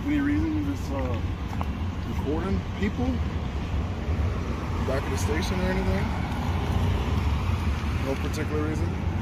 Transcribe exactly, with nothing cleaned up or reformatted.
Any reason you just uh, recording people? Back at the station or anything? No particular reason?